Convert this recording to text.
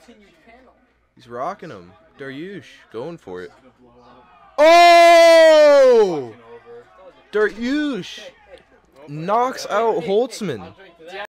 He's rocking him. Dariush going for it. Oh! Dariush knocks out Holtzman.